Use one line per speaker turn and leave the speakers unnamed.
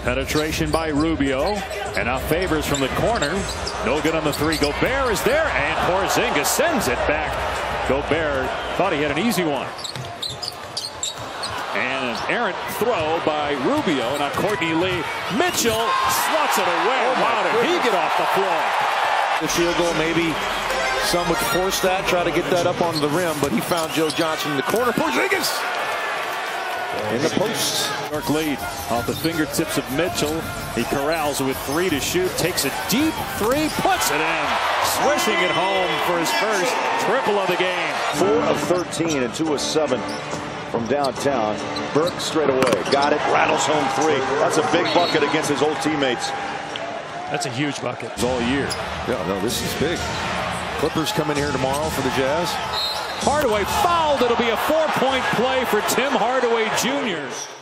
Penetration by Rubio. And now Favors from the corner. No good on the three. Gobert is there. And Porzingis sends it back. Gobert thought he had an easy one. And an errant throw by Rubio. Now Courtney Lee. Mitchell swats it away. Wow, did he get off the floor?
The field goal, maybe some would force that, try to get that up onto the rim, but he found Joe Johnson in the corner. Porzingis in the post.
York lead off the fingertips of Mitchell. He corrals with 3 to shoot, takes a deep 3, puts it in, swishing it home for his first triple of the game.
4 of 13 and 2 of 7 from downtown. Burke straight away, got it, rattles home 3. That's a big bucket against his old teammates.
That's a huge bucket. All year.
Yeah, no, this is big. Clippers come in here tomorrow for the Jazz.
Hardaway fouled. It'll be a 4-point play for Tim Hardaway Jr.